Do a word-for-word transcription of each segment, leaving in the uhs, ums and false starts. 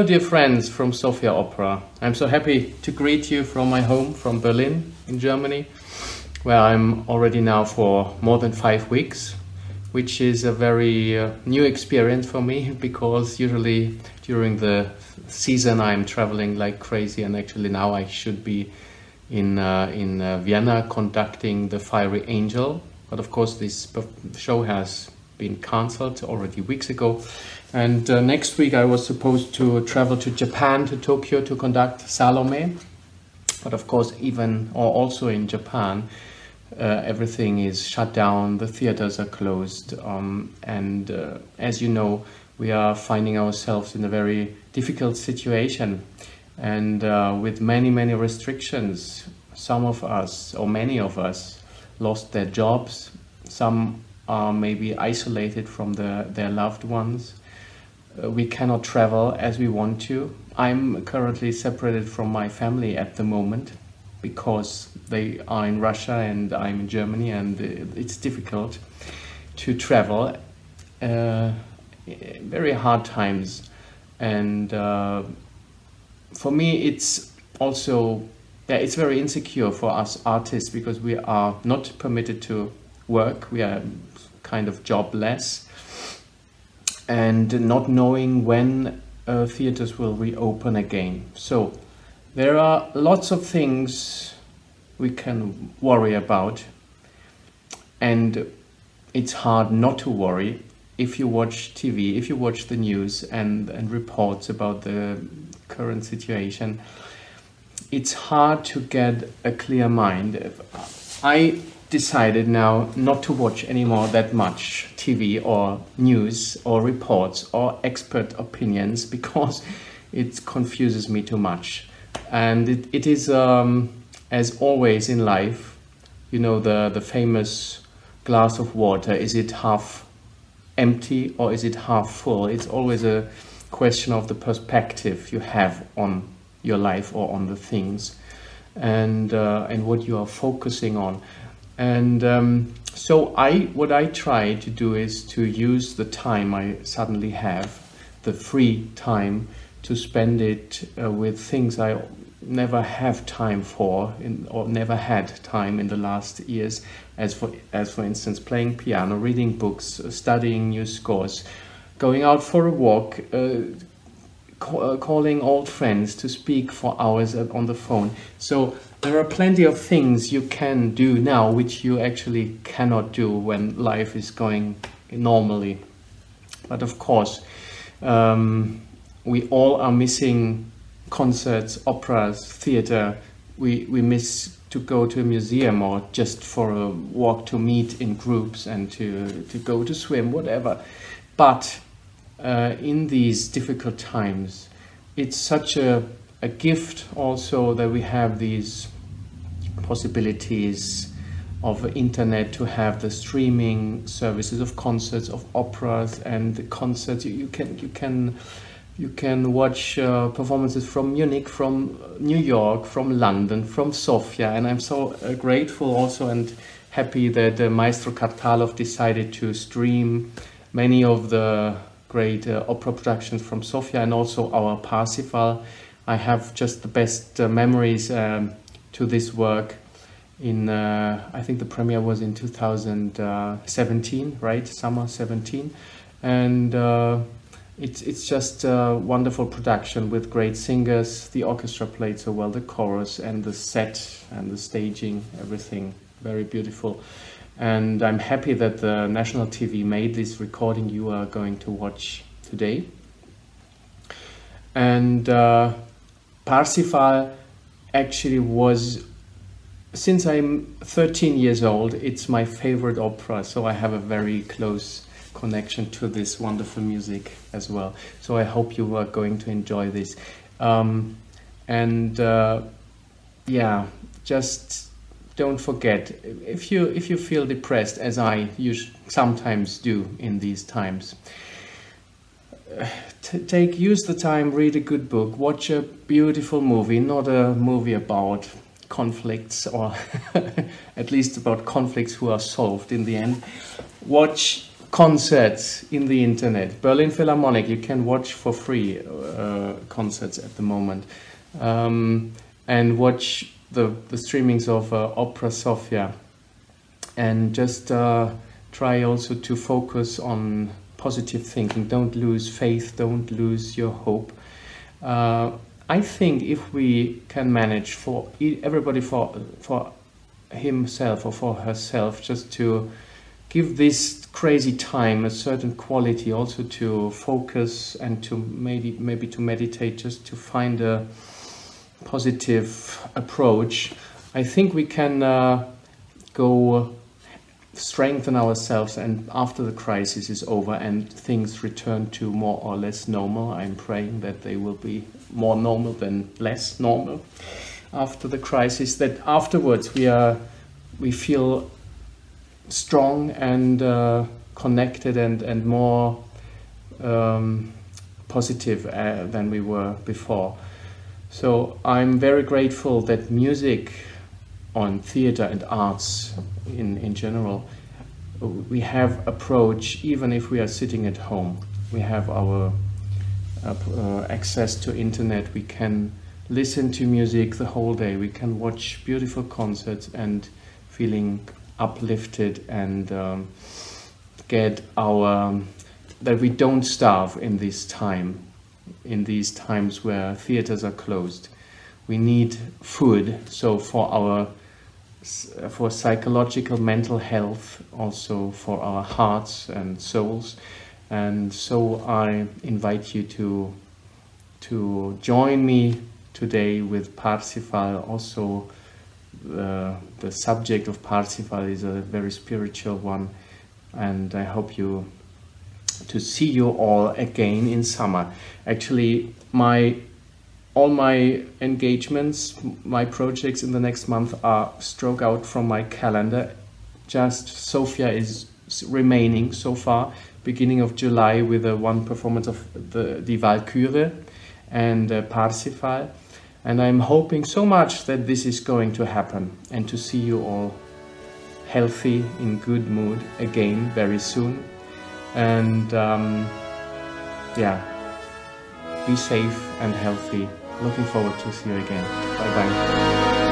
Hello dear friends from Sofia Opera. I'm so happy to greet you from my home, from Berlin in Germany, where I'm already now for more than five weeks, which is a very uh, new experience for me, because usually during the season I'm traveling like crazy, and actually now I should be in, uh, in uh, Vienna conducting The Fiery Angel. But of course this show has been cancelled already weeks ago. And uh, next week I was supposed to travel to Japan, to Tokyo, to conduct Salome. But of course, even or also in Japan, uh, everything is shut down, the theaters are closed. Um, and uh, as you know, we are finding ourselves in a very difficult situation, and uh, with many, many restrictions. Some of us, or many of us, lost their jobs. Some are maybe isolated from the, their loved ones. Uh, we cannot travel as we want to. I'm currently separated from my family at the moment because they are in Russia and I'm in Germany, and it's difficult to travel. Uh, very hard times, and uh, for me it's also, yeah, it's very insecure for us artists, because we are not permitted to work. We are kind of jobless, and not knowing when uh, theaters will reopen again. So there are lots of things we can worry about, and it's hard not to worry if you watch T V, if you watch the news and, and reports about the current situation. It's hard to get a clear mind. I decided now not to watch anymore that much T V or news or reports or expert opinions, because it confuses me too much. And it, it is, um, as always in life, you know, the, the famous glass of water, is it half empty or is it half full? It's always a question of the perspective you have on your life or on the things, and, uh, and what you are focusing on. And um, so I, what I try to do is to use the time I suddenly have, the free time, to spend it uh, with things I never have time for, in, or never had time in the last years, as for, as for instance playing piano, reading books, studying new scores, going out for a walk, uh, ca calling old friends to speak for hours on the phone. So there are plenty of things you can do now which you actually cannot do when life is going normally. But of course, um, we all are missing concerts, operas, theater. We, we miss to go to a museum, or just for a walk, to meet in groups and to, to go to swim, whatever. But uh, in these difficult times, it's such a, a gift also that we have these possibilities of internet, to have the streaming services of concerts, of operas and the concerts. You, you can you can you can watch uh, performances from Munich, from New York, from London, from Sofia, and I'm so uh, grateful also and happy that uh, Maestro Kartalov decided to stream many of the great uh, opera productions from Sofia, and also our Parsifal. I have just the best uh, memories um, to this work. In uh, I think the premiere was in two thousand seventeen, right? Summer seventeen, and uh, it's it's just a wonderful production with great singers. The orchestra played so well, the chorus and the set and the staging, everything very beautiful. And I'm happy that the national T V made this recording you are going to watch today. And uh, Parsifal actually was, since I'm thirteen years old, it's my favorite opera, so I have a very close connection to this wonderful music as well. So I hope you are going to enjoy this. Um, and uh, yeah, just don't forget, if you if you feel depressed, as I usually sometimes do in these times, uh, take use the time, read a good book, watch a beautiful movie, not a movie about conflicts, or at least about conflicts who are solved in the end. Watch concerts in the internet. Berlin Philharmonic, you can watch for free uh, concerts at the moment. Um, and watch the, the streamings of uh, Opera Sofia. And just uh, try also to focus on positive thinking. Don't lose faith, don't lose your hope. Uh, I think if we can manage for everybody, for, for himself or for herself, just to give this crazy time a certain quality, also to focus and to maybe maybe to meditate, just to find a positive approach, I think we can uh, go strengthen ourselves, and after the crisis is over and things return to more or less normal, I'm praying that they will be more normal than less normal after the crisis, that afterwards we are we feel strong and uh, connected and and more um, positive uh, than we were before. So I'm very grateful that music, on theater and arts in, in general, we have approach, even if we are sitting at home. We have our uh, uh, access to internet, we can listen to music the whole day, we can watch beautiful concerts and feeling uplifted and um, get our, that we don't starve in this time, in these times where theaters are closed. We need food, so for our for psychological mental health, also for our hearts and souls. And so I invite you to to join me today with Parsifal. Also uh, the subject of Parsifal is a very spiritual one, and I hope you to see you all again in summer. Actually, my all my engagements, my projects in the next month are stroke out from my calendar. Just Sofia is remaining so far, beginning of July, with a one performance of the Die Walküre and uh, Parsifal. And I'm hoping so much that this is going to happen and to see you all healthy, in good mood again very soon. And um, yeah, be safe and healthy. Looking forward to see you again. Bye bye.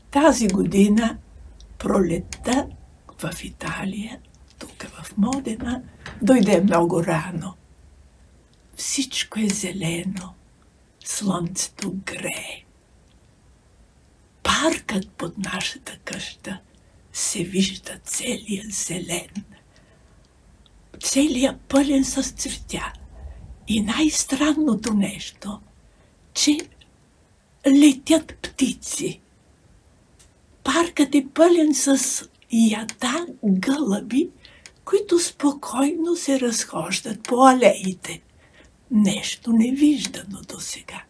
Тази година, пролетта в Италия, тук в Модена, дойде много рано. Всичко е зелено. Слънцето грее. Паркът под нашата къща се вижда целият зелен. Целият пълен с цветя. И най-странното нещо, че летят птици. Паркът е пълен с ята гълъби, които спокойно се разхождат по алеите. Нещо невиждано досега.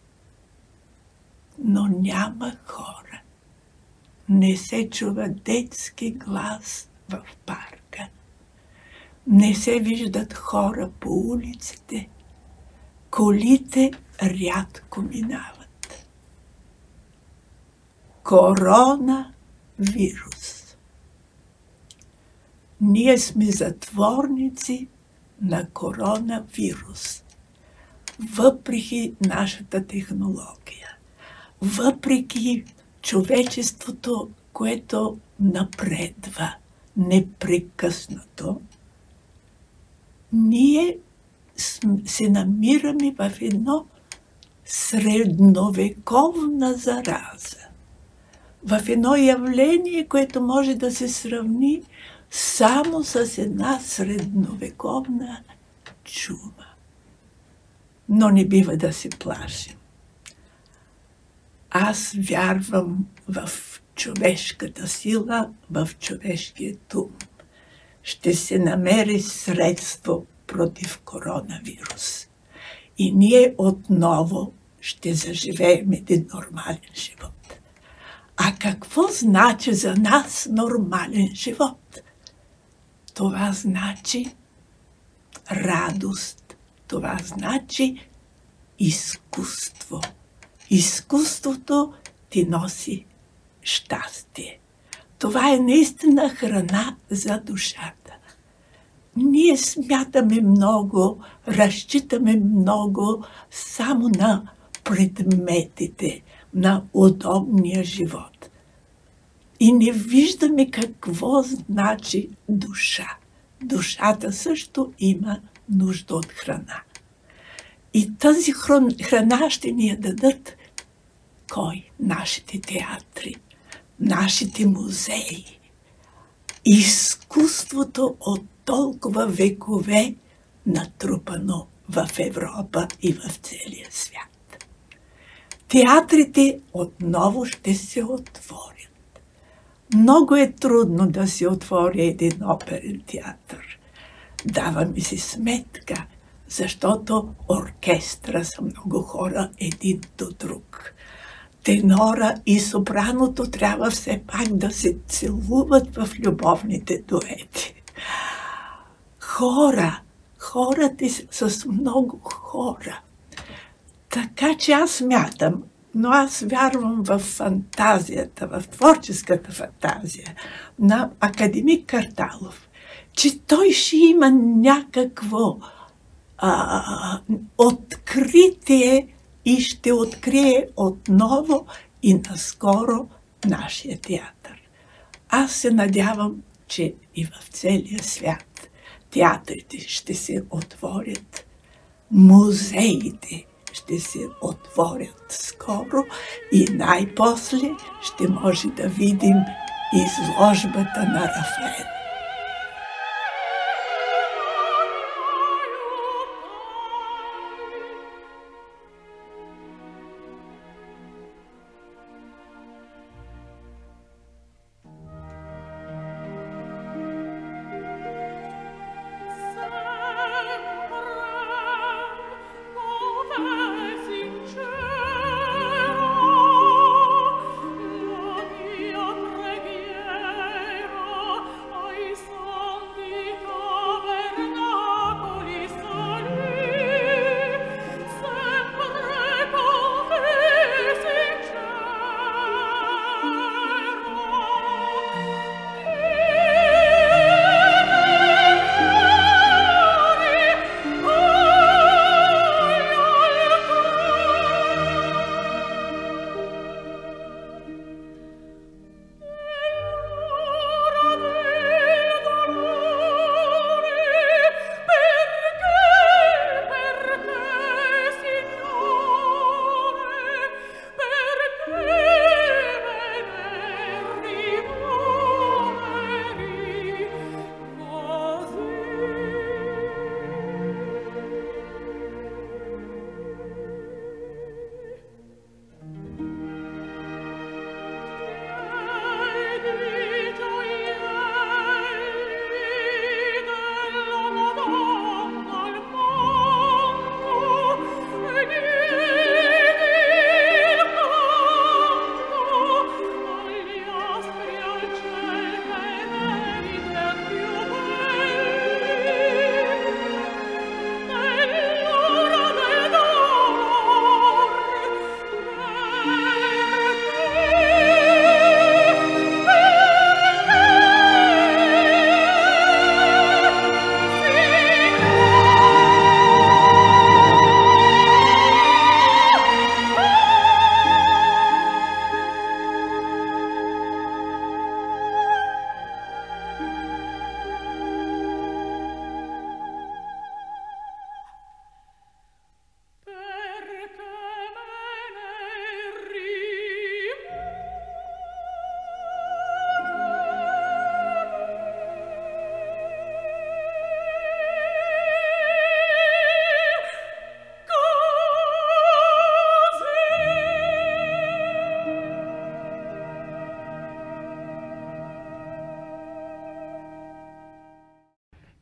Но няма хора. Не се чува детски глас в парка. Не се виждат хора по улиците. Колите рядко минават. Коронавирус. Ние сме затворници на коронавирус. Въпреки нашата технология, въпреки човечеството, което напредва непрекъснато, ние се намираме в едно средновековна зараза. В едно явление, което може да се сравни само с една средновековна чума. Но не бива да се плашим. Аз вярвам в човешката сила, в човешкият ум. Ще се намери средство против коронавирус. И ние отново ще заживеем един нормален живот. А какво значи за нас нормален живот? Това значи радост. Това значи изкуство. Изкуството ти носи щастие. Това е наистина храна за душата. Ние смятаме много, разчитаме много само на предметите, на удобния живот. И не виждаме какво значи душа. Душата също има нужда от храна. И тази храна ще ни я дадат кой? Нашите театри, нашите музеи. Изкуството от толкова векове натрупано в Европа и в целия свят. Театрите отново ще се отворят. Много е трудно да се отвори един оперен театър. Даваме си сметка, защото оркестра са много хора един до друг. Тенора и сопраното трябва все пак да се целуват в любовните дуети. Хора, хората с много хора. Така че аз смятам, но аз вярвам в фантазията, в творческата фантазия на академик Карталов, че той ще има някакво а, откритие и ще открие отново и наскоро нашия театър. Аз се надявам, че и в целия свят театрите ще се отворят, музеите ще се отворят скоро и най-после ще може да видим изложбата на Рафаел. Preghiera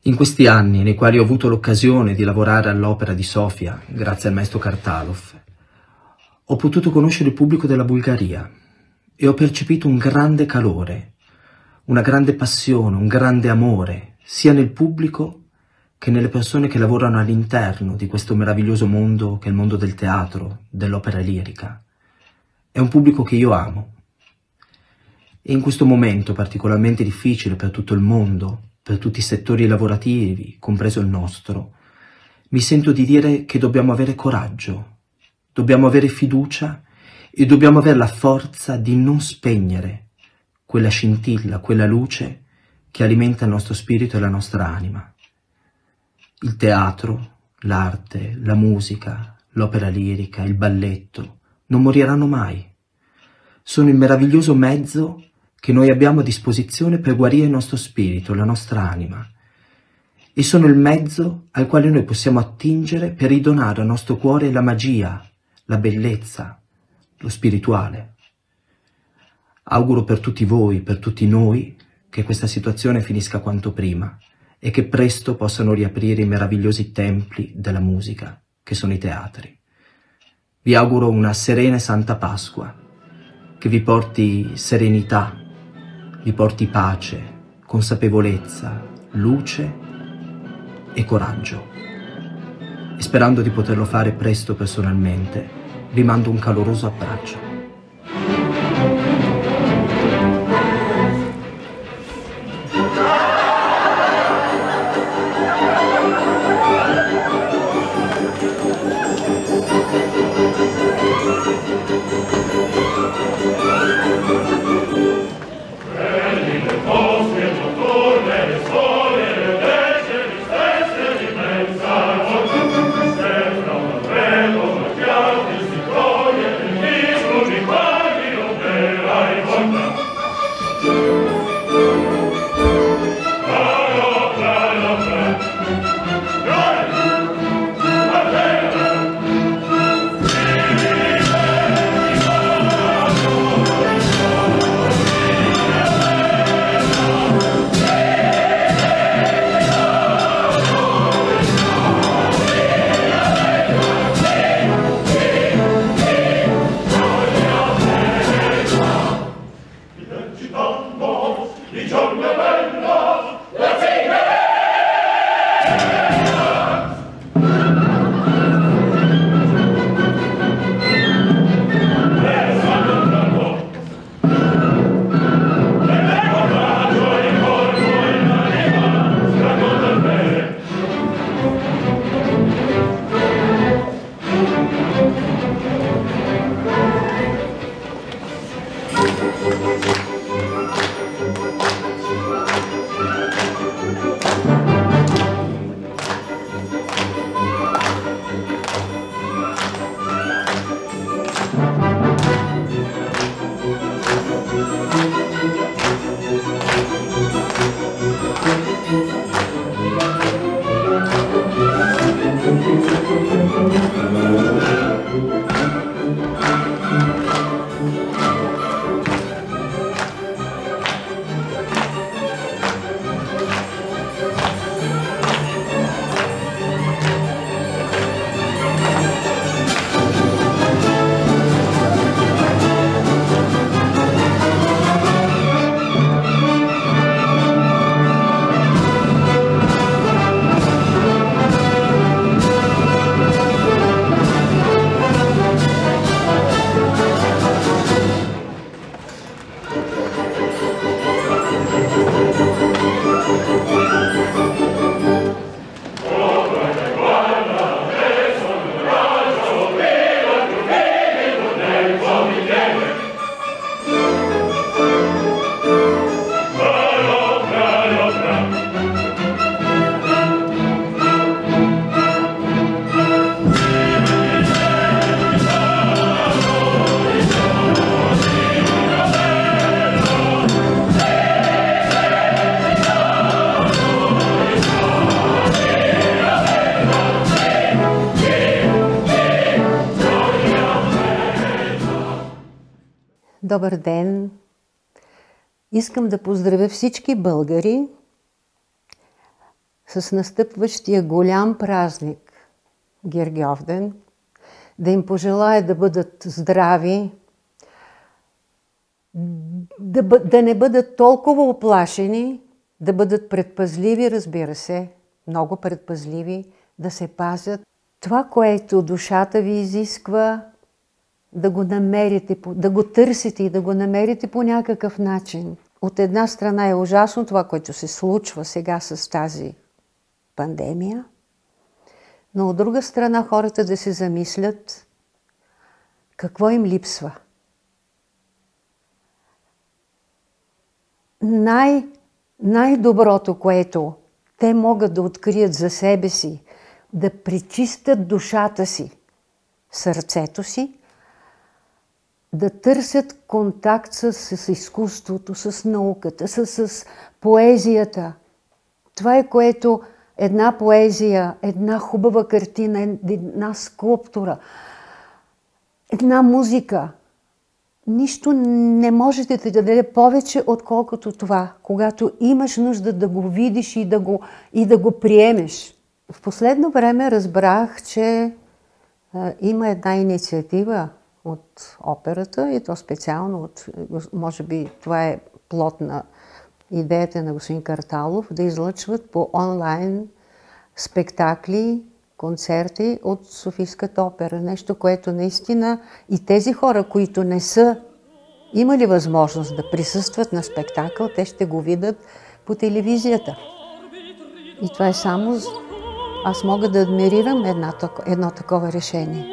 In questi anni, nei quali ho avuto l'occasione di lavorare all'Opera di Sofia, grazie al maestro Kartalov, ho potuto conoscere il pubblico della Bulgaria e ho percepito un grande calore, una grande passione, un grande amore, sia nel pubblico che nelle persone che lavorano all'interno di questo meraviglioso mondo che è il mondo del teatro, dell'opera lirica. È un pubblico che io amo. E in questo momento particolarmente difficile per tutto il mondo, per tutti i settori lavorativi, compreso il nostro, mi sento di dire che dobbiamo avere coraggio, dobbiamo avere fiducia e dobbiamo avere la forza di non spegnere quella scintilla, quella luce che alimenta il nostro spirito e la nostra anima. Il teatro, l'arte, la musica, l'opera lirica, il balletto non moriranno mai. Sono il meraviglioso mezzo che noi abbiamo a disposizione per guarire il nostro spirito, la nostra anima. E sono il mezzo al quale noi possiamo attingere per ridonare al nostro cuore la magia, la bellezza, lo spirituale. Auguro per tutti voi, per tutti noi, che questa situazione finisca quanto prima e che presto possano riaprire i meravigliosi templi della musica, che sono i teatri. Vi auguro una serena e santa Pasqua, che vi porti serenità, vi porti pace, consapevolezza, luce e coraggio. E sperando di poterlo fare presto personalmente, vi mando un caloroso abbraccio. Добър ден! Искам да поздравя всички българи с настъпващия голям празник Гергьовден, да им пожелая да бъдат здрави, да, да не бъдат толкова оплашени, да бъдат предпазливи, разбира се, много предпазливи, да се пазят. Това, което душата ви изисква, да го намерите, да го търсите и да го намерите по някакъв начин. От една страна е ужасно това, което се случва сега с тази пандемия, но от друга страна хората да се замислят какво им липсва. Най- най-доброто, което те могат да открият за себе си, да пречистят душата си, сърцето си, да търсят контакт с, с изкуството, с науката, с, с поезията. Това е което една поезия, една хубава картина, една скулптура, една музика. Нищо не можете да ти даде повече, отколкото това, когато имаш нужда да го видиш и да го, и да го приемеш. В последно време разбрах, че а, има една инициатива от операта, и то специално от, може би това е плод на идеята на господин Карталов, да излъчват по онлайн спектакли, концерти от Софийската опера. Нещо, което наистина и тези хора, които не са имали възможност да присъстват на спектакъл, те ще го видят по телевизията. И това е само... Аз мога да адмирирам една, едно такова решение.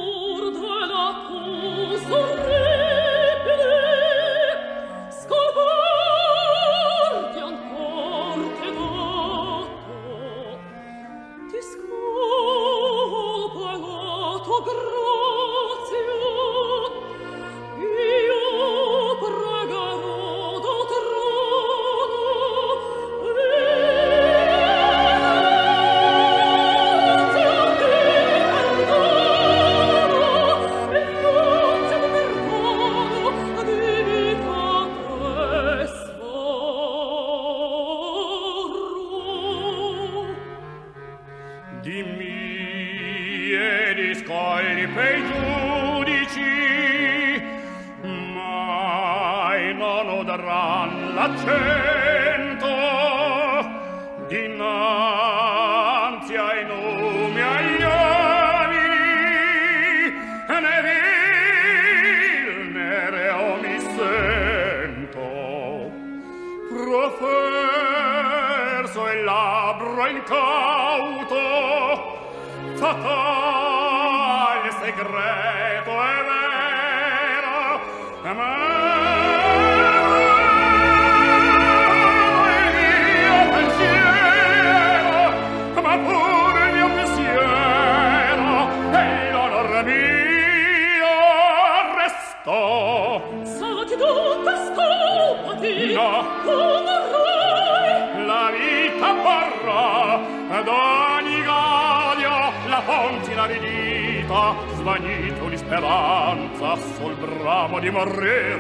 Svanito di speranza sul bramo di morir.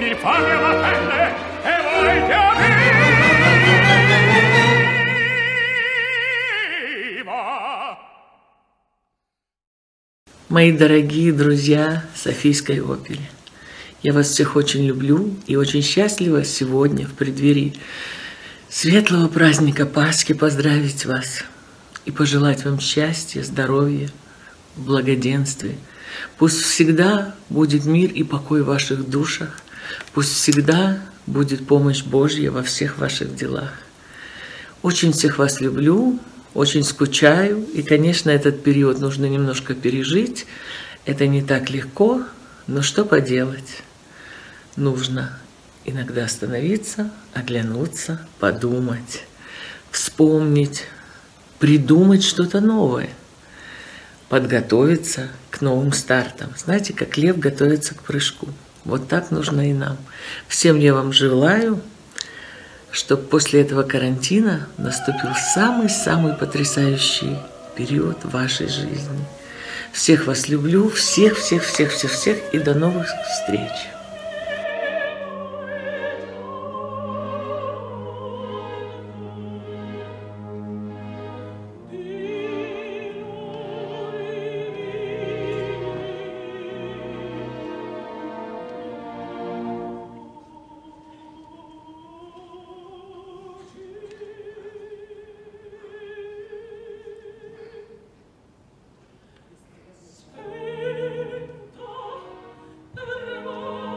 L'infamia m'attende e voi che Мои дорогие друзья Софийской оперы, я вас всех очень люблю и очень счастлива сегодня в преддверии светлого праздника Пасхи поздравить вас и пожелать вам счастья, здоровья, благоденствия. Пусть всегда будет мир и покой в ваших душах, пусть всегда будет помощь Божья во всех ваших делах. Очень всех вас люблю. Очень скучаю, и, конечно, этот период нужно немножко пережить. Это не так легко, но что поделать? Нужно иногда остановиться, оглянуться, подумать, вспомнить, придумать что-то новое, подготовиться к новым стартам. Знаете, как лев готовится к прыжку. Вот так нужно и нам. Всем я вам желаю, чтобы после этого карантина наступил самый-самый потрясающий период вашей жизни. Всех вас люблю, всех-всех-всех-всех-всех, и до новых встреч! Aspetta,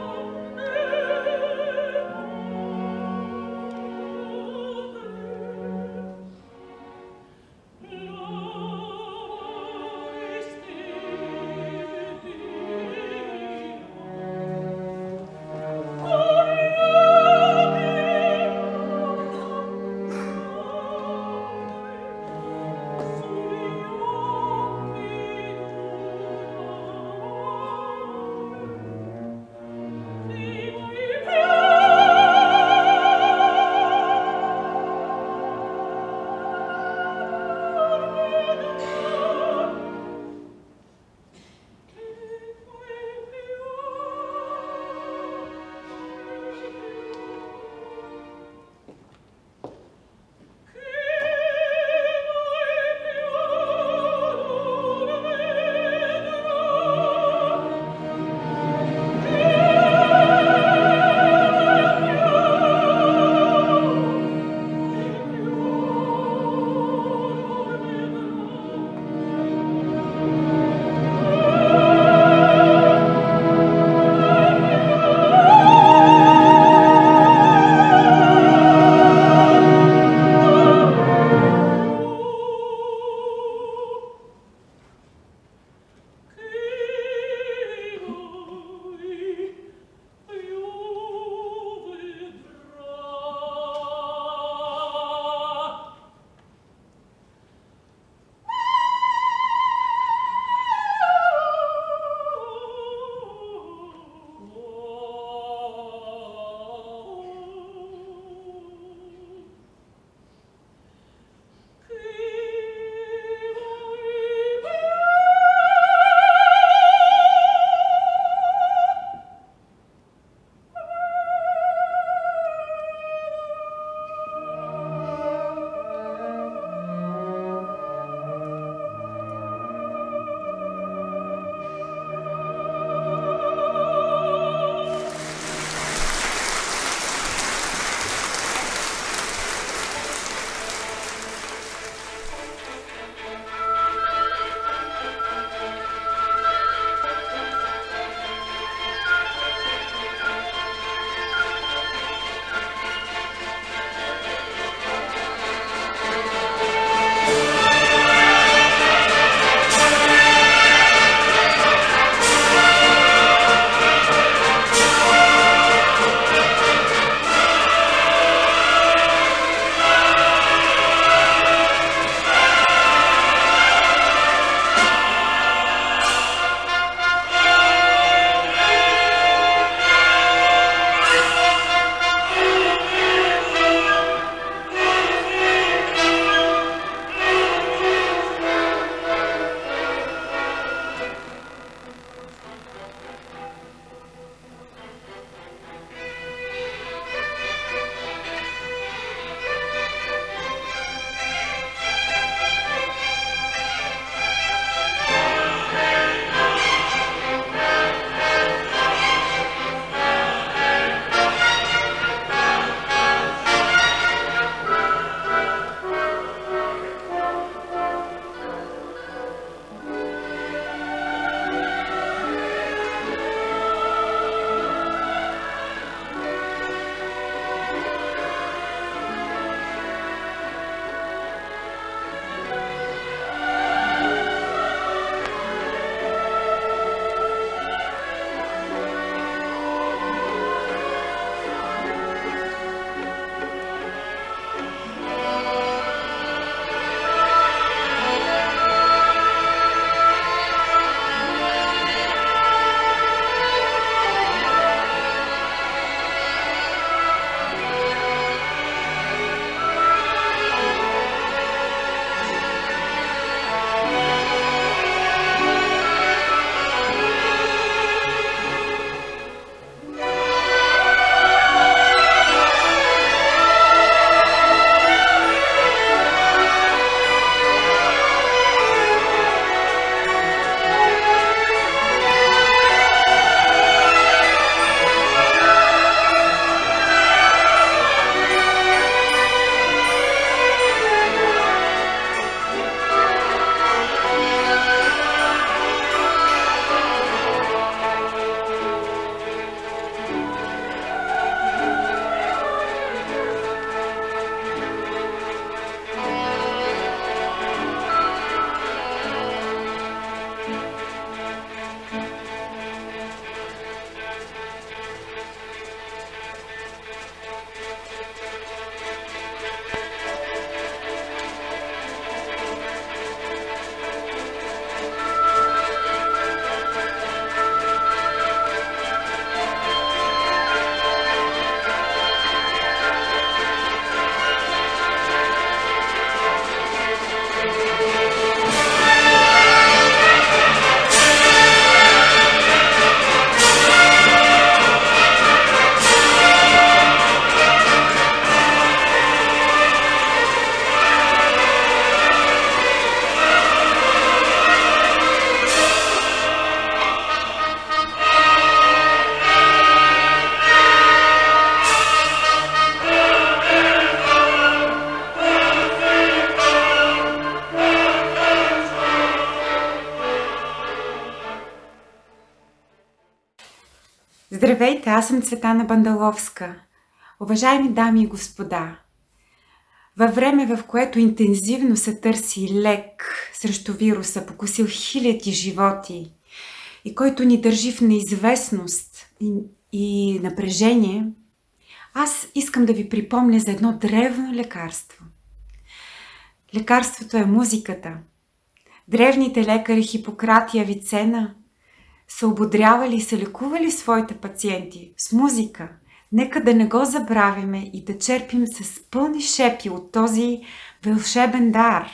Здравейте, аз съм Цветана Бандаловска. Уважаеми дами и господа, във време, в което интензивно се търси лек срещу вируса, покусил хиляди животи и който ни държи в неизвестност и, и напрежение, аз искам да ви припомня за едно древно лекарство. Лекарството е музиката. Древните лекари Хипократ и Авицена са ободрявали и са лекували своите пациенти с музика. Нека да не го забравяме и да черпим с пълни шепи от този вълшебен дар.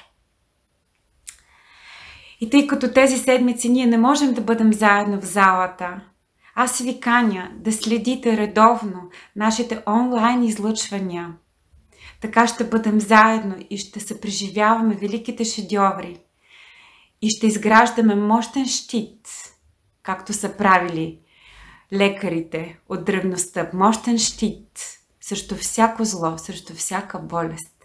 И тъй като тези седмици ние не можем да бъдем заедно в залата, аз ви каня да следите редовно нашите онлайн излъчвания. Така ще бъдем заедно и ще се преживяваме великите шедьоври и ще изграждаме мощен щит, както са правили лекарите от древността. Мощен щит срещу всяко зло, срещу всяка болест.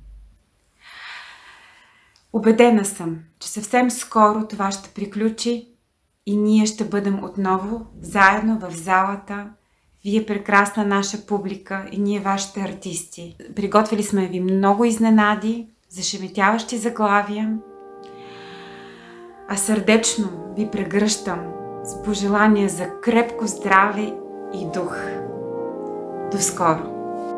Убедена съм, че съвсем скоро това ще приключи и ние ще бъдем отново заедно в залата. Вие прекрасна наша публика и ние вашите артисти. Приготвили сме ви много изненади, зашеметяващи заглавия, а сърдечно ви прегръщам с пожелания за крепко здраве и дух. До скоро!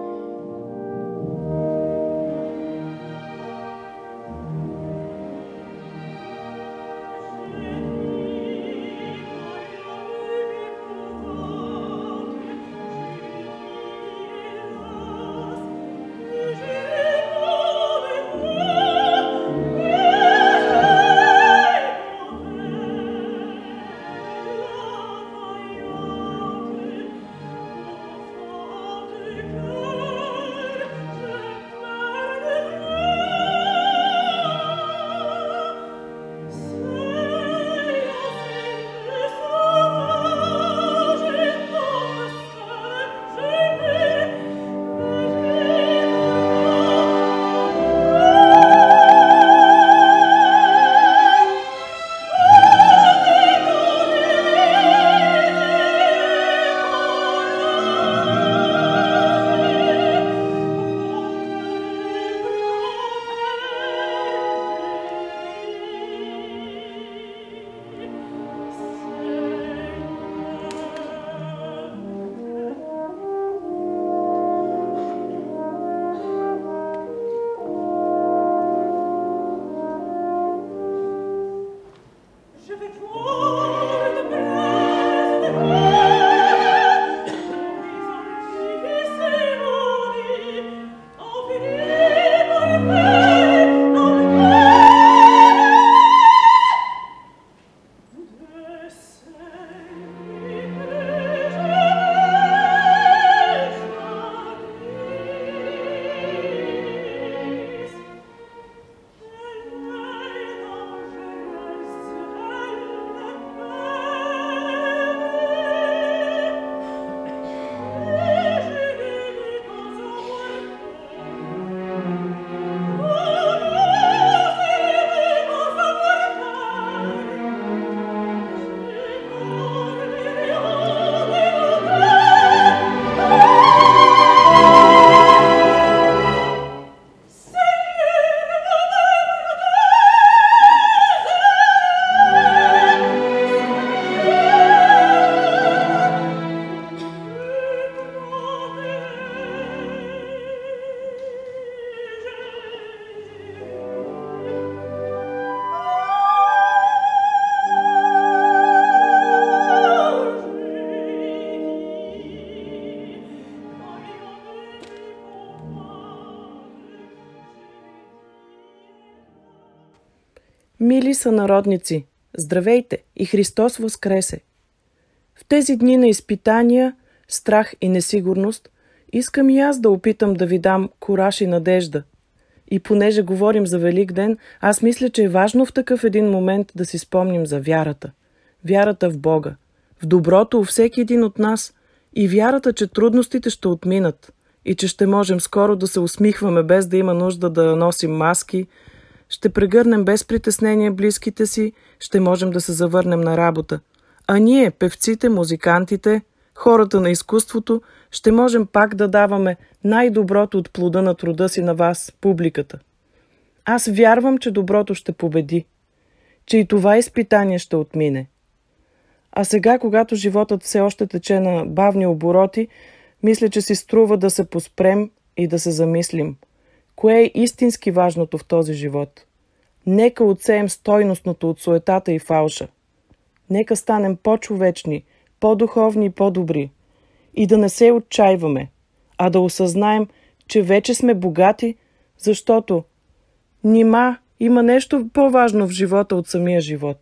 Мили сънародници, здравейте и Христос възкресе! В тези дни на изпитания, страх и несигурност, искам и аз да опитам да ви дам кураж и надежда. И понеже говорим за Велик ден, аз мисля, че е важно в такъв един момент да си спомним за вярата. Вярата в Бога, в доброто у всеки един от нас и вярата, че трудностите ще отминат и че ще можем скоро да се усмихваме без да има нужда да носим маски, ще прегърнем без притеснение близките си, ще можем да се завърнем на работа. А ние, певците, музикантите, хората на изкуството, ще можем пак да даваме най-доброто от плода на труда си на вас, публиката. Аз вярвам, че доброто ще победи, че и това изпитание ще отмине. А сега, когато животът все още тече на бавни обороти, мисля, че си струва да се поспрем и да се замислим. Кое е истински важното в този живот? Нека отсеем стойностното от суетата и фалша. Нека станем по-човечни, по-духовни и по-добри. И да не се отчаиваме, а да осъзнаем, че вече сме богати, защото нима има нещо по-важно в живота от самия живот.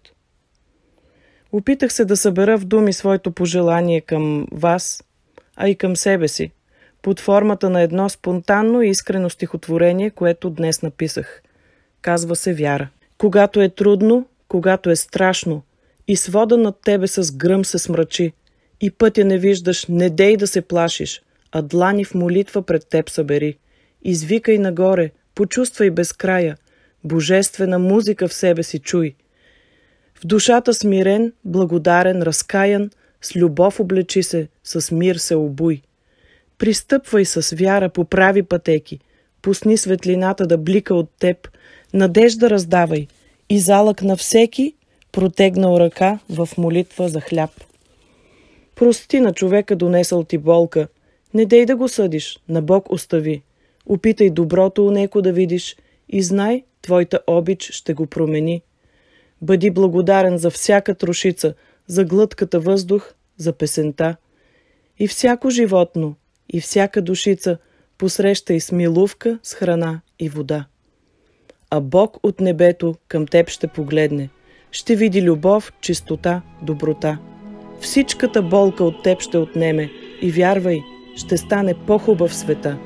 Опитах се да събера в думи своето пожелание към вас, а и към себе си, под формата на едно спонтанно и искрено стихотворение, което днес написах. Казва се Вяра. Когато е трудно, когато е страшно, и свода над тебе с гръм се смрачи, и пътя не виждаш, не дей да се плашиш, а длани в молитва пред теб събери. Извикай нагоре, почувствай безкрая, божествена музика в себе си чуй. В душата смирен, благодарен, разкаян, с любов облечи се, с мир се обуй. Пристъпвай с вяра по прави пътеки, пусни светлината да блика от теб, надежда раздавай и залък на всеки, протегнал ръка в молитва за хляб. Прости на човека донесъл ти болка, не дей да го съдиш, на Бог остави. Опитай доброто у неко да видиш и знай, твоята обич ще го промени. Бъди благодарен за всяка трошица, за глътката въздух, за песента. И всяко животно, и всяка душица посрещай с милувка, с храна и вода. А Бог от небето към теб ще погледне, ще види любов, чистота, доброта. Всичката болка от теб ще отнеме и вярвай, ще стане по-хубав света.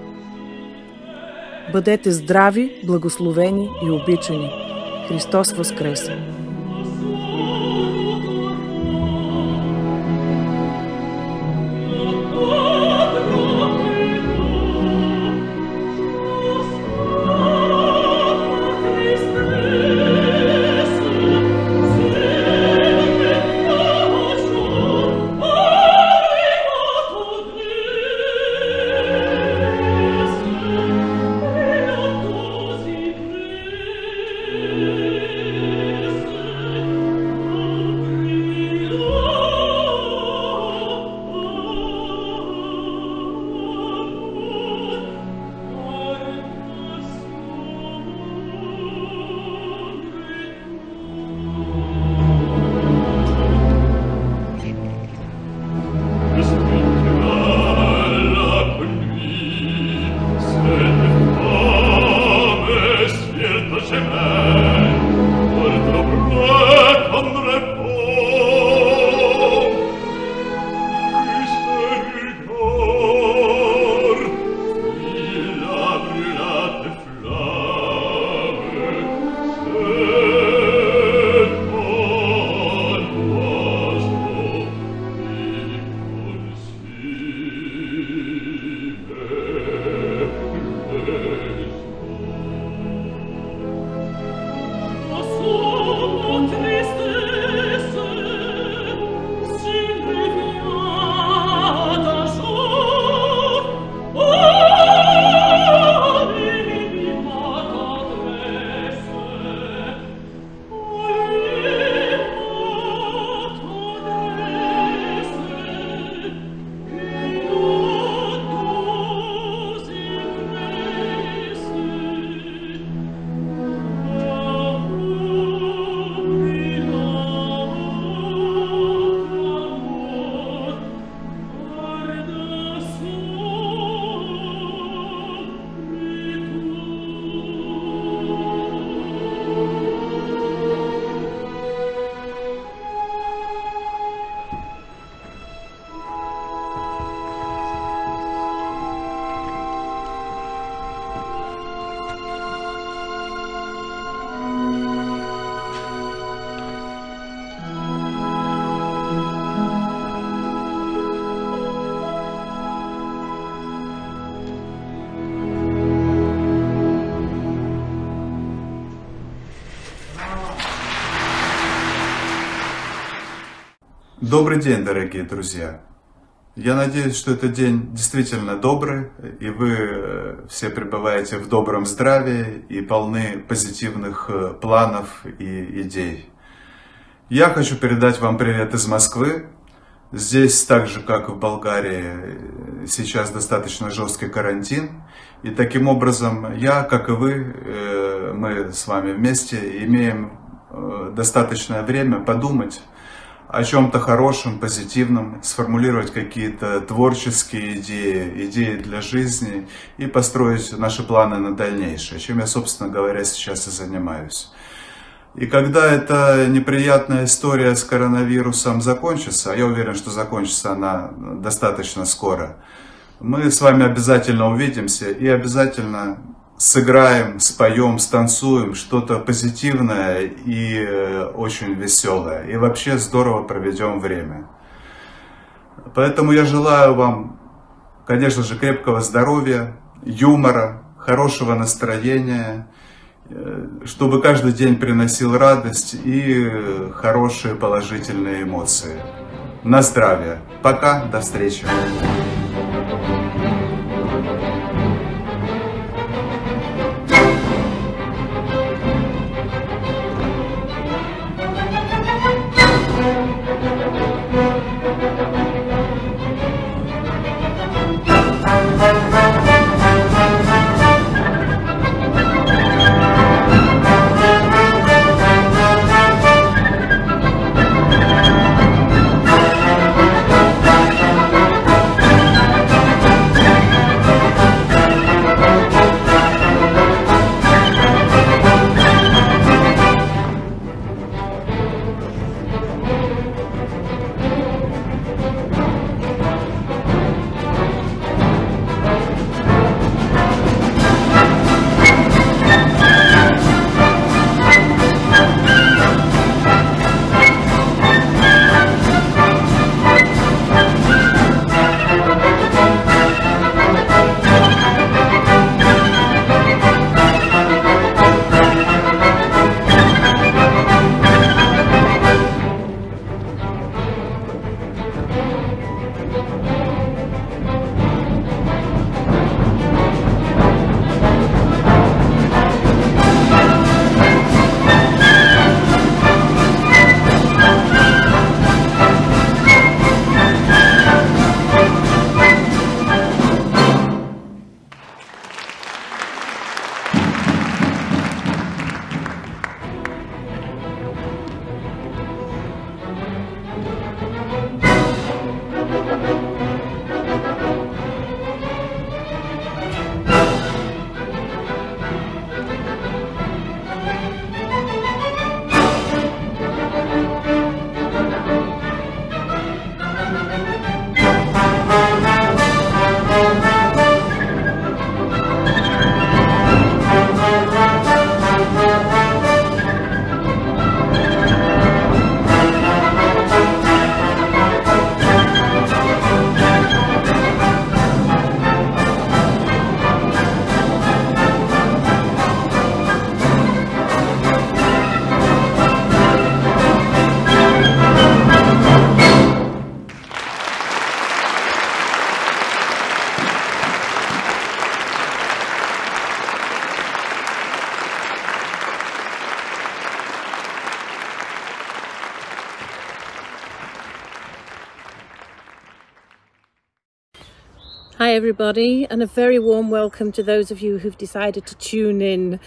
Бъдете здрави, благословени и обичани. Христос възкресе! Добрый день, дорогие друзья! Я надеюсь, что этот день действительно добрый, и вы все пребываете в добром здравии и полны позитивных планов и идей. Я хочу передать вам привет из Москвы. Здесь, так же как и в Болгарии, сейчас достаточно жесткий карантин. И таким образом я, как и вы, мы с вами вместе имеем достаточное время подумать о чем-то хорошем, позитивном, сформулировать какие-то творческие идеи, идеи для жизни и построить наши планы на дальнейшее, чем я, собственно говоря, сейчас и занимаюсь. И когда эта неприятная история с коронавирусом закончится, а я уверен, что закончится она достаточно скоро, мы с вами обязательно увидимся и обязательно сыграем, споем, станцуем что-то позитивное и очень веселое. И вообще здорово проведем время. Поэтому я желаю вам, конечно же, крепкого здоровья, юмора, хорошего настроения, чтобы каждый день приносил радость и хорошие положительные эмоции. На здравие. Пока, до встречи. Hi everybody, and a very warm welcome to those of you who've decided to tune in.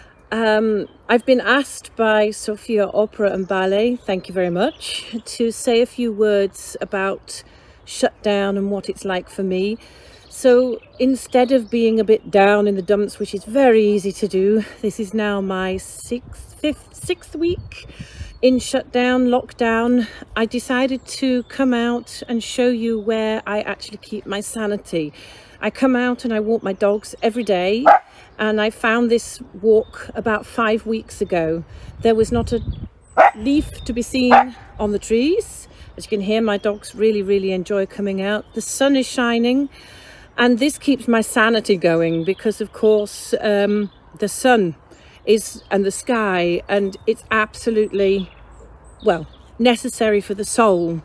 Um, I've been asked by Sofia Opera and Ballet, thank you very much, to say a few words about shutdown and what it's like for me. So instead of being a bit down in the dumps, which is very easy to do, this is now my sixth, fifth, sixth week in shutdown, lockdown. I decided to come out and show you where I actually keep my sanity. I come out and I walk my dogs every day, and I found this walk about five weeks ago. There was not a leaf to be seen on the trees. As you can hear, my dogs really, really enjoy coming out. The sun is shining, and this keeps my sanity going because, of course, um, the sun is and the sky, and it's absolutely, well, necessary for the soul.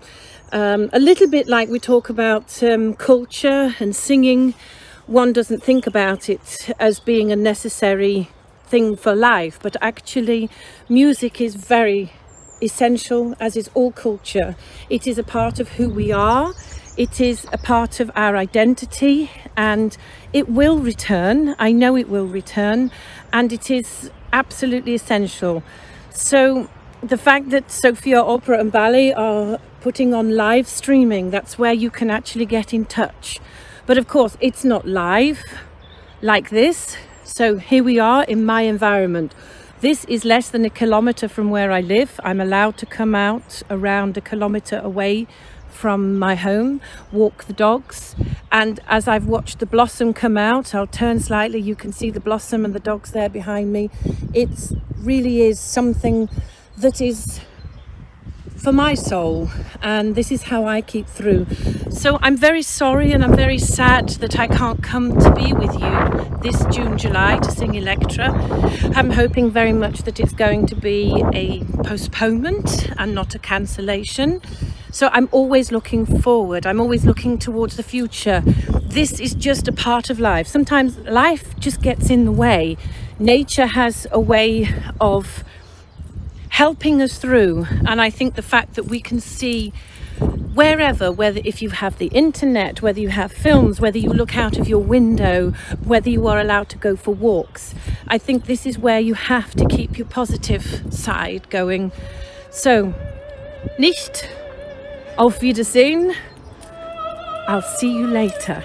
Um, a little bit like we talk about um, culture and singing, one doesn't think about it as being a necessary thing for life, but actually music is very essential, as is all culture. It is a part of who we are, it is a part of our identity, and it will return. I know it will return, and it is absolutely essential. So the fact that Sofia Opera and Ballet are putting on live streaming, that's where you can actually get in touch. But of course, it's not live like this. So here we are in my environment. This is less than a kilometre from where I live. I'm allowed to come out around a kilometre away from my home, walk the dogs. And as I've watched the blossom come out, I'll turn slightly, you can see the blossom and the dogs there behind me. It really is something that is for my soul, and this is how I keep through. So I'm very sorry and I'm very sad that I can't come to be with you this June, July to sing Elektra. I'm hoping very much that it's going to be a postponement and not a cancellation. So I'm always looking forward, I'm always looking towards the future. This is just a part of life. Sometimes life just gets in the way. Nature has a way of helping us through, and I think the fact that we can see wherever, whether if you have the internet, whether you have films, whether you look out of your window, whether you are allowed to go for walks, I think this is where you have to keep your positive side going. So, nicht, auf Wiedersehen, I'll see you later.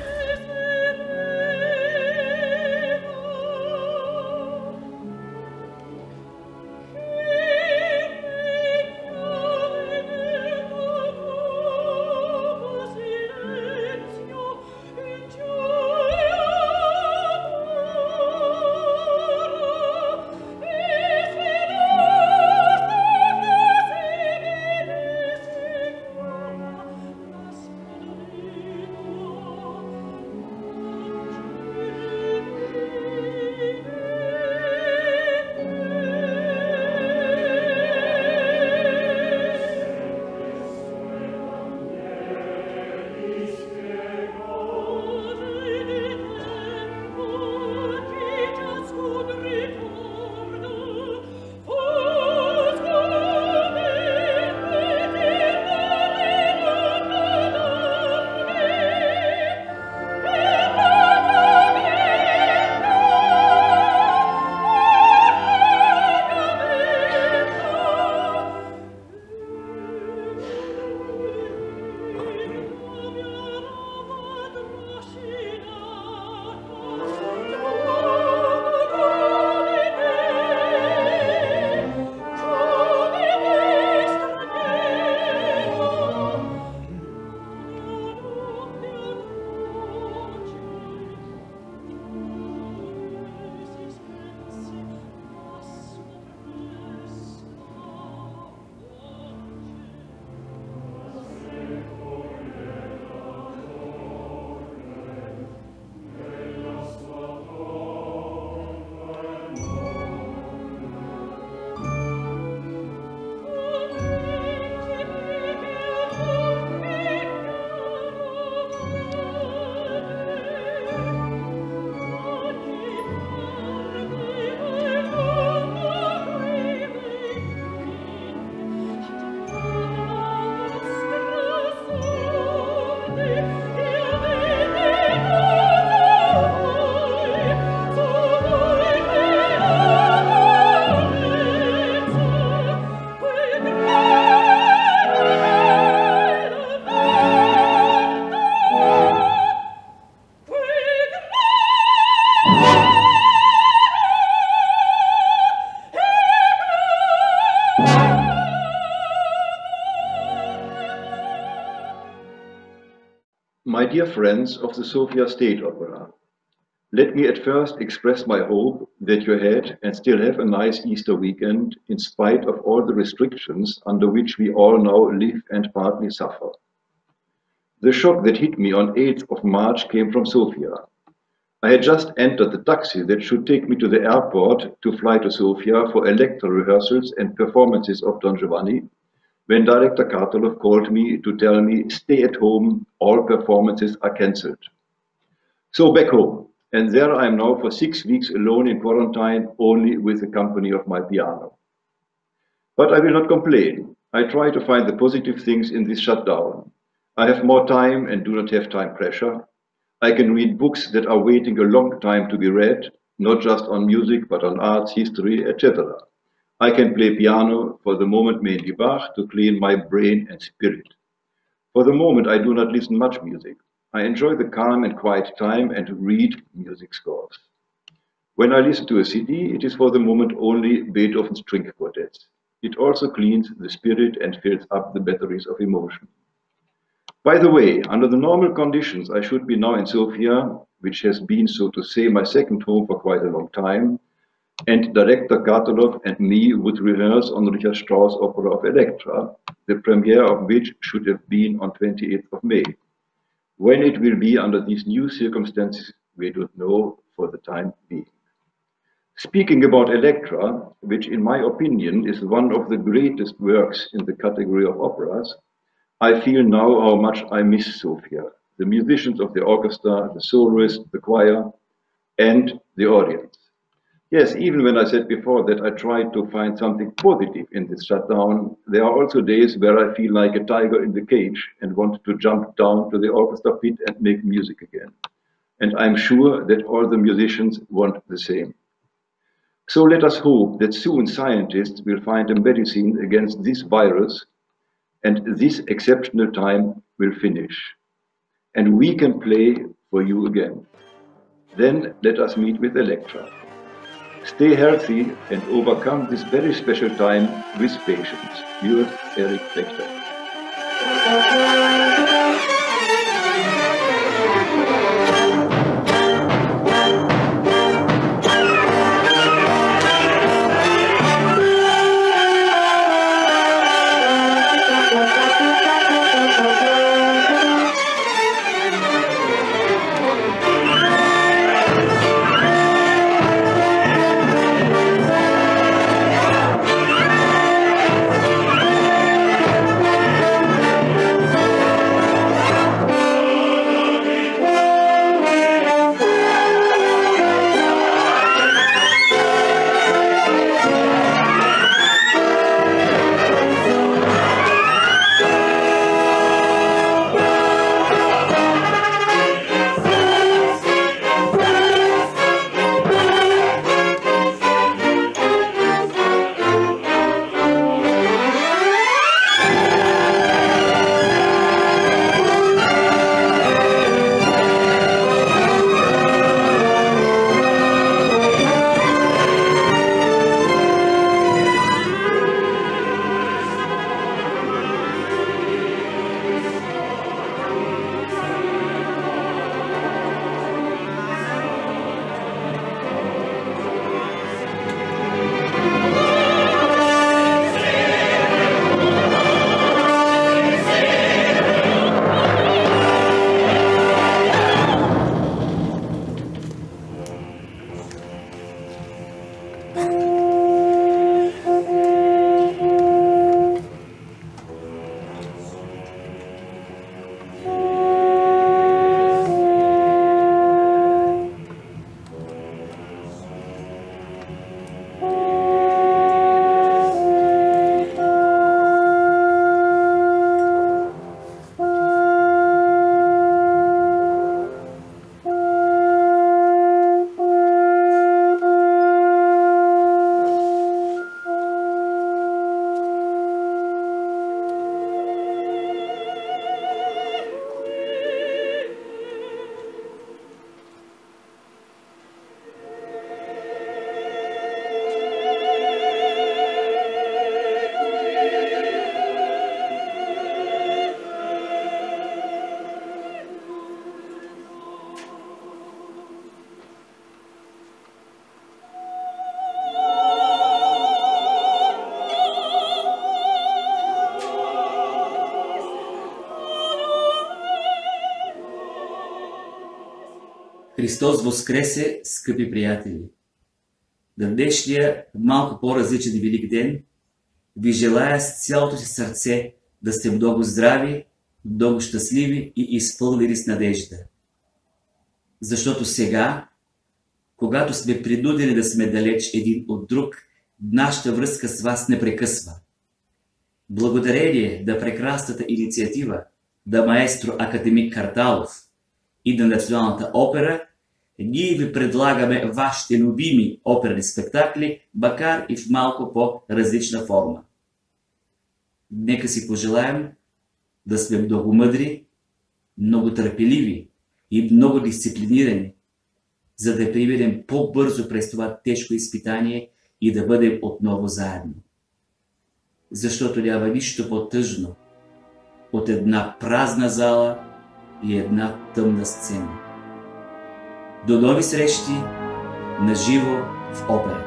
My dear friends of the Sofia State Opera, let me at first express my hope that you had and still have a nice Easter weekend in spite of all the restrictions under which we all now live and partly suffer. The shock that hit me on eighth of March came from Sofia. I had just entered the taxi that should take me to the airport to fly to Sofia for Elektra rehearsals and performances of Don Giovanni, when director Kartelov called me to tell me, stay at home, all performances are cancelled. So back home, and there I am now for six weeks alone in quarantine, only with the company of my piano. But I will not complain. I try to find the positive things in this shutdown. I have more time and do not have time pressure. I can read books that are waiting a long time to be read, not just on music, but on arts, history, et cetera. I can play piano, for the moment mainly Bach, to clean my brain and spirit. For the moment I do not listen much music. I enjoy the calm and quiet time and read music scores. When I listen to a C D, it is for the moment only Beethoven's string quartets. It also cleans the spirit and fills up the batteries of emotion. By the way, under the normal conditions, I should be now in Sofia, which has been, so to say, my second home for quite a long time, and director Kartelov and me would rehearse on Richard Strauss' opera of Elektra, the premiere of which should have been on twenty-eighth of May. When it will be under these new circumstances, we don't know for the time being. Speaking about Elektra, which in my opinion is one of the greatest works in the category of operas, I feel now how much I miss Sofia, the musicians of the orchestra, the soloist, the choir, and the audience. Yes, even when I said before that I tried to find something positive in this shutdown, there are also days where I feel like a tiger in the cage and want to jump down to the orchestra pit and make music again. And I'm sure that all the musicians want the same. So let us hope that soon scientists will find a medicine against this virus and this exceptional time will finish. And we can play for you again. Then let us meet with Elektra. Stay healthy and overcome this very special time with patience. Yours, Eric Fechter. Христос воскресе, скъпи приятели! На днешния малко по-различен Велик ден ви желая с цялото си сърце да сте много здрави, много щастливи и изпълнени с надежда. Защото сега, когато сме принудени да сме далеч един от друг, нашата връзка с вас не прекъсва. Благодарение на прекрасната инициатива на маестро академик Карталов и на Националната опера, ние ви предлагаме вашите любими оперни спектакли, макар и в малко по-различна форма. Нека си пожелаем да сме много мъдри, много търпеливи и много дисциплинирани, за да преминем по-бързо през това тежко изпитание и да бъдем отново заедно. Защото няма нищо по-тъжно от една празна зала и една тъмна сцена. До нови срещи на живо в операта.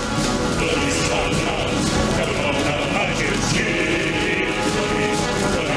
Majesty,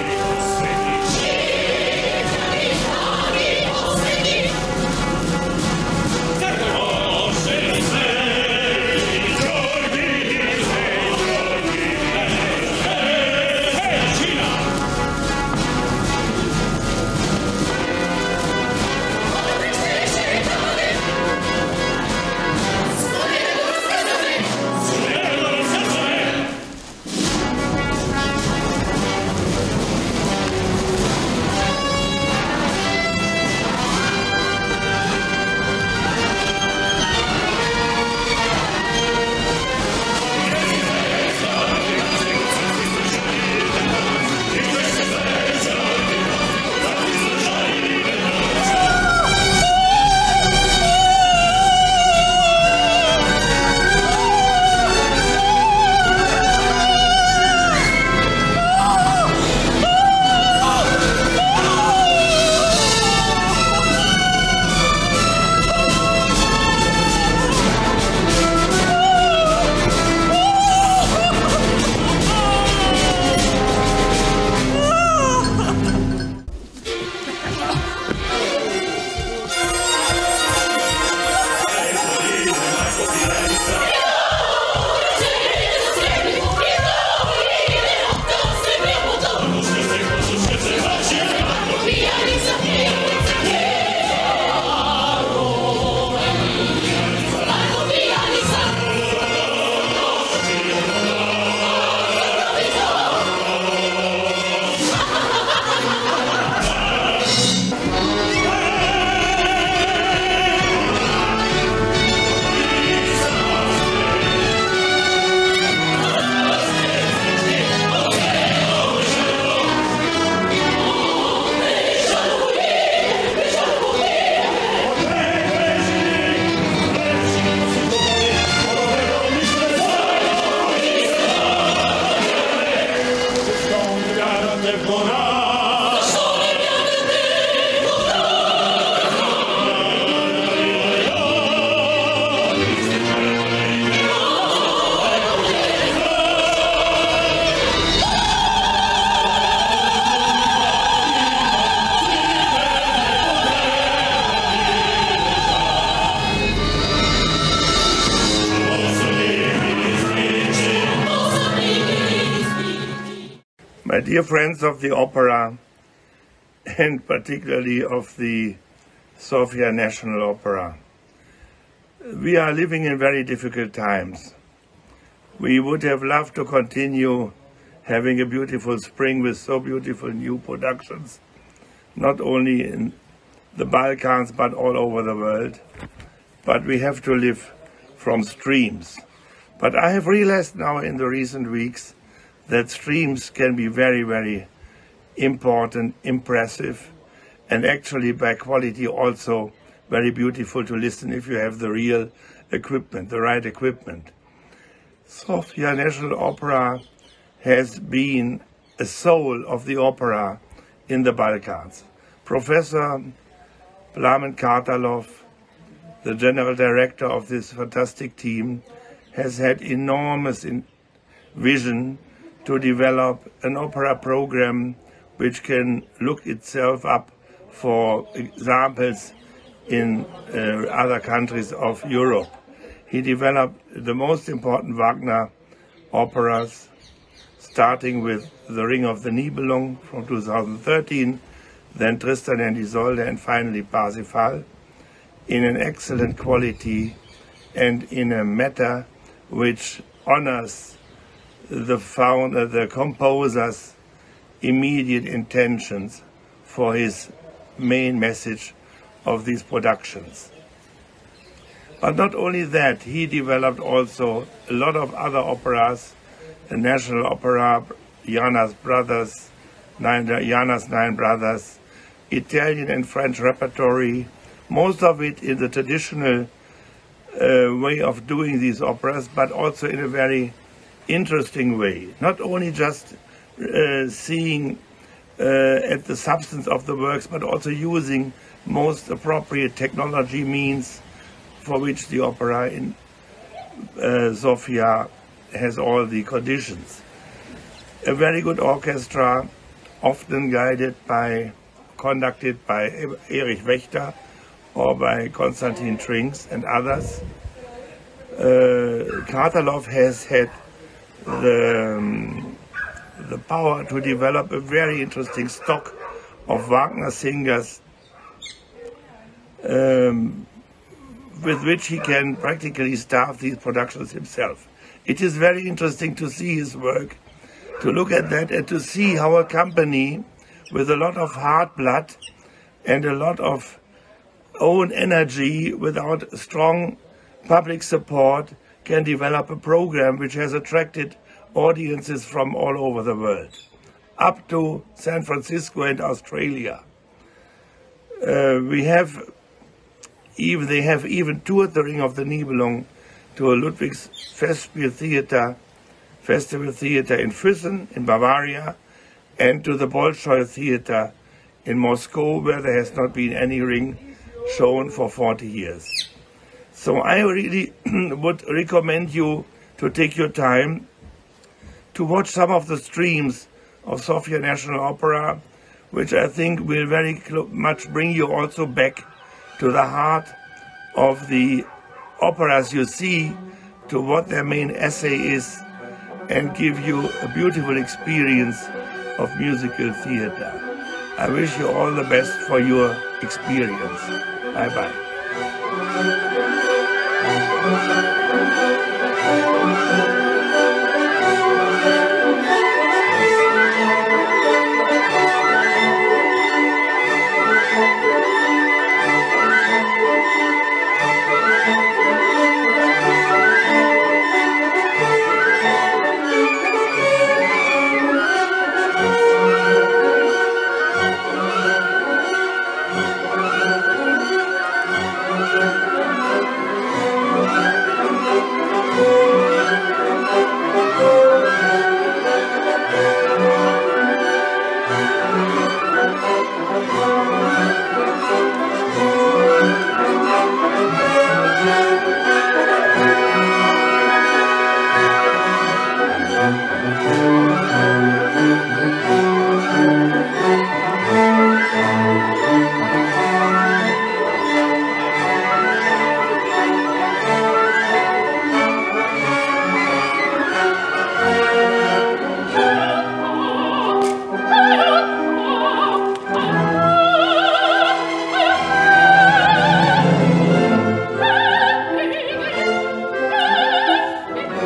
Dear friends of the opera, and particularly of the Sofia National Opera, we are living in very difficult times. We would have loved to continue having a beautiful spring with so beautiful new productions, not only in the Balkans but all over the world. But we have to live from streams. But I have realized now in the recent weeks that streams can be very, very important, impressive, and actually by quality also very beautiful to listen if you have the real equipment, the right equipment. Sofia National Opera has been a soul of the opera in the Balkans. Professor Plamen Kartalov, the general director of this fantastic team, has had enormous in vision to develop an opera program which can look itself up for examples in uh, other countries of Europe. He developed the most important Wagner operas, starting with The Ring of the Nibelung from two thousand thirteen, then Tristan and Isolde, and finally Parsifal, in an excellent quality and in a matter which honors the founder, the composer's immediate intentions for his main message of these productions. But not only that, he developed also a lot of other operas, the National Opera, Jana's Brothers, Nine, Jana's Nine Brothers, Italian and French repertory, most of it in the traditional uh, way of doing these operas, but also in a very interesting way. Not only just uh, seeing uh, at the substance of the works, but also using most appropriate technology means for which the opera in uh, Sofia has all the conditions. A very good orchestra, often guided by, conducted by Erich Wächter or by Konstantin Trinks and others. Uh, Kartalov has had the, um, the power to develop a very interesting stock of Wagner singers um, with which he can practically staff these productions himself. It is very interesting to see his work, to look at that and to see how a company with a lot of hard blood and a lot of own energy without strong public support can develop a program which has attracted audiences from all over the world, up to San Francisco and Australia. Uh, we have even, they have even toured The Ring of the Nibelung to a Ludwig's Festspiel Theater, Festival Theater in Füssen in Bavaria, and to the Bolshoi Theater in Moscow, where there has not been any ring shown for forty years. So I really would recommend you to take your time to watch some of the streams of Sofia National Opera, which I think will very much bring you also back to the heart of the operas you see, to what their main essay is, and give you a beautiful experience of musical theater. I wish you all the best for your experience. Bye-bye. Thank you.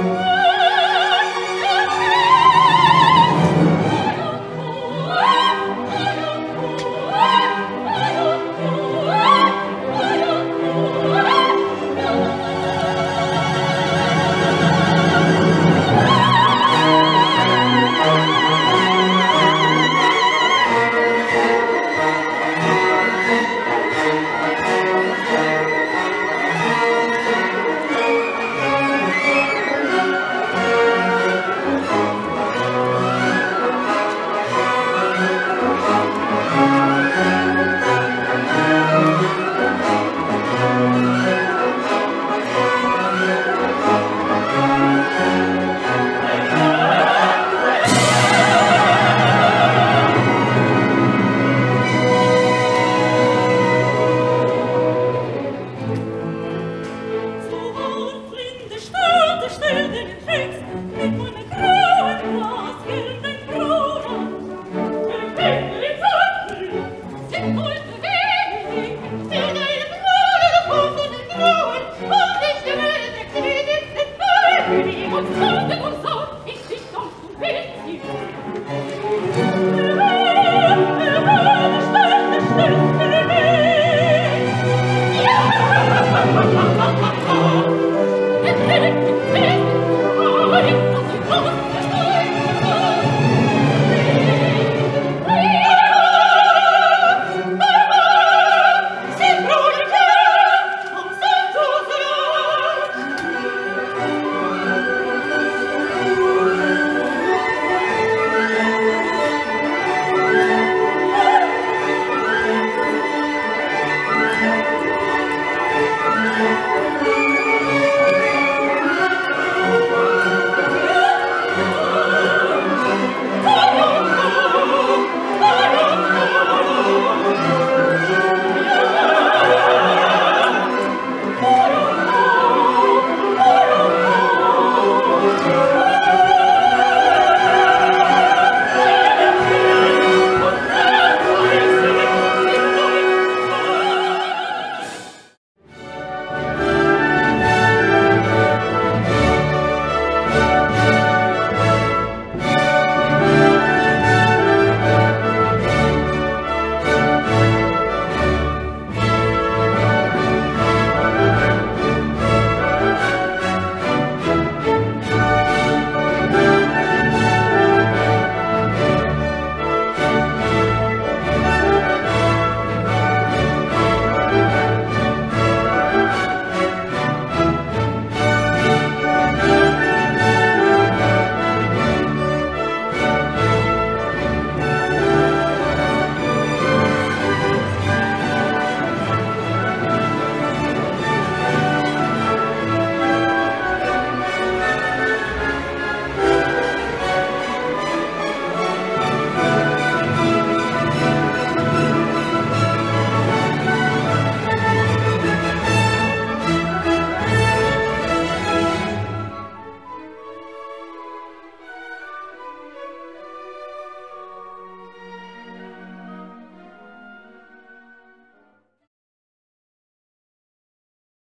Thank you.